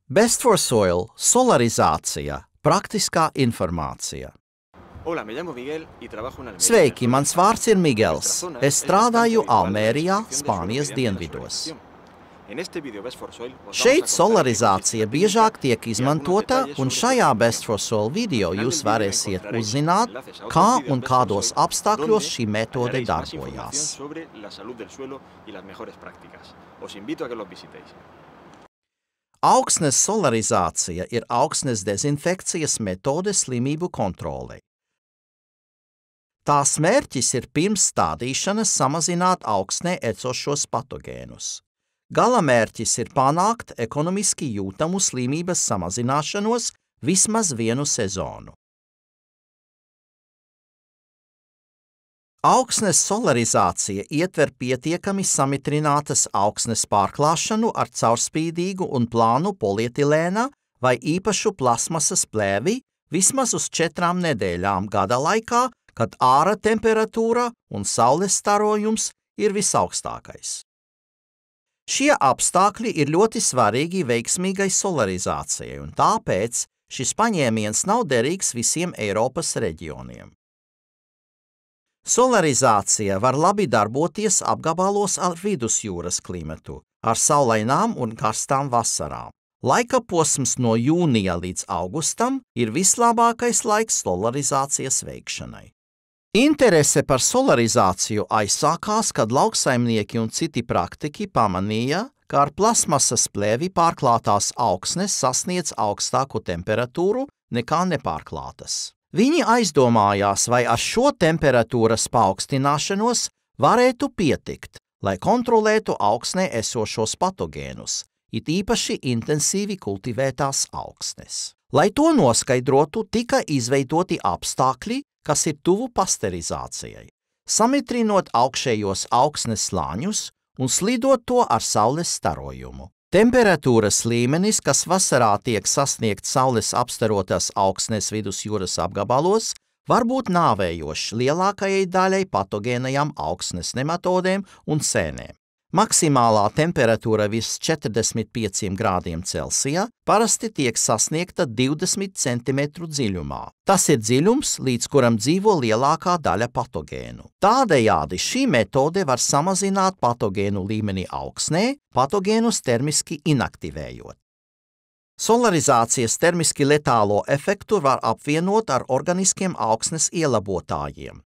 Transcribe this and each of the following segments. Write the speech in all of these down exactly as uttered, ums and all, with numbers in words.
Best for Soil – solarizācija, praktiskā informācija. Hola, me llamo Miguel y trabajo en Almería. Sveiki, mans vārds ir Migels. Es strādāju Almērijā, Spānijas dienvidos. Šeit solarizācija biežāk tiek izmantota, un šajā Best for Soil video jūs varēsiet uzzināt, kā un kādos apstākļos šī metode darbojās. Augsnes solarizācija ir augsnes dezinfekcijas metode slimību kontrolei. Tās mērķis ir pirms stādīšanas samazināt augsnē esošos patogēnus. Gala mērķis ir panākt ekonomiski jūtamu slimības samazināšanos vismaz vienu sezonu. Augsnes solarizācija ietver pietiekami samitrinātas augsnes pārklāšanu ar caurspīdīgu un plānu polietilēna vai īpašu plasmasas plēvi vismaz uz četrām nedēļām gada laikā, kad āra temperatūra un saules starojums ir visaugstākais. Šie apstākļi ir ļoti svarīgi veiksmīgai solarizācijai, un tāpēc šis paņēmiens nav derīgs visiem Eiropas reģioniem. Solarizācija var labi darboties apgabalos ar vidusjūras klimatu, ar saulainām un karstām vasarām. Laika posms no jūnija līdz augustam ir vislabākais laiks solarizācijas veikšanai. Interese par solarizāciju aizsākās, kad lauksaimnieki un citi praktiķi pamanīja, ka ar plasmasas plēvi pārklātās augsnes sasniedz augstāku temperatūru nekā nepārklātas. Viņi aizdomājās, vai ar šo temperatūras paaugstināšanos varētu pietikt, lai kontrolētu augsnē esošos patogēnus, it īpaši intensīvi kultivētās augsnes. Lai to noskaidrotu, tika izveidoti apstākļi, kas ir tuvu pasterizācijai, samitrinot augšējos augsnes slāņus un slidot to ar saules starojumu. Temperatūras līmenis, kas vasarā tiek sasniegts saules apstarotās augsnes vidusjūras apgabalos, var būt nāvējošs lielākajai daļai patogēnajām augsnes nematodēm un sēnēm. Maksimālā temperatūra virs četrdesmit pieciem grādiem Celsija parasti tiek sasniegta divdesmit centimetru dziļumā. Tas ir dziļums, līdz kuram dzīvo lielākā daļa patogēnu. Tādējādi šī metode var samazināt patogēnu līmeni augsnē, patogēnus termiski inaktivējot. Solarizācijas termiski letālo efektu var apvienot ar organiskiem augsnes ielabotājiem.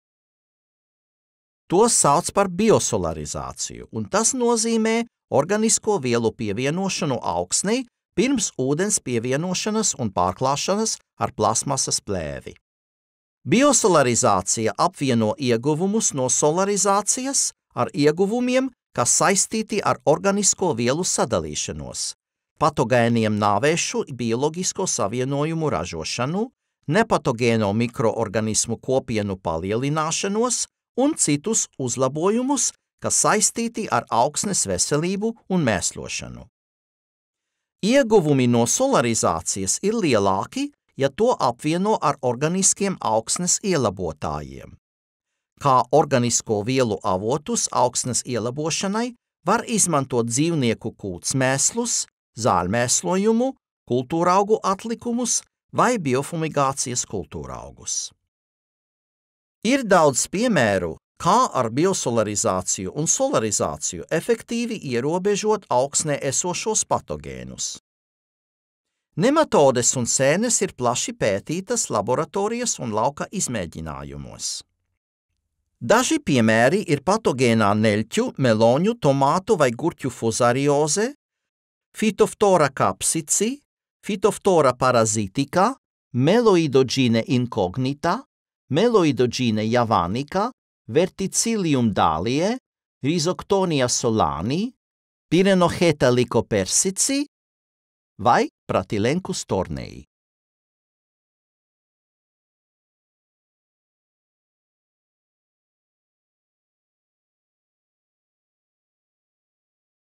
To sauc par biosolarizāciju, un tas nozīmē organisko vielu pievienošanu augsnei pirms ūdens pievienošanas un pārklāšanas ar plasmasas plēvi. Biosolarizācija apvieno ieguvumus no solarizācijas ar ieguvumiem, kas saistīti ar organisko vielu sadalīšanos, patogēniem nāvēšu bioloģisko savienojumu ražošanu, nepatogēno mikroorganismu kopienu palielināšanos un citus uzlabojumus, kas saistīti ar augsnes veselību un mēslošanu. Ieguvumi no solarizācijas ir lielāki, ja to apvieno ar organiskiem augsnes ielabotājiem. Kā organisko vielu avotus augsnes ielabošanai var izmantot dzīvnieku kūtsmēslus, zāļmēslojumu, kultūraugu atlikumus vai biofumigācijas kultūraugus. Ir daudz piemēru, kā ar biosolarizāciju un solarizāciju efektīvi ierobežot augsnē esošos patogēnus. Nematodes un sēnes ir plaši pētītas laboratorijas un lauka izmēģinājumos. Daži piemēri ir patogēnā neļķu, meloņu, tomātu vai gurķu fuzarioze, Phytophthora capsici, Phytophthora parasitica, Meloidogene incognita, Meloidogene javanica, Verticillium dahliae, Rhizoctonia solani, Pyrenocheta lycopersici vai Pratylencus tornei.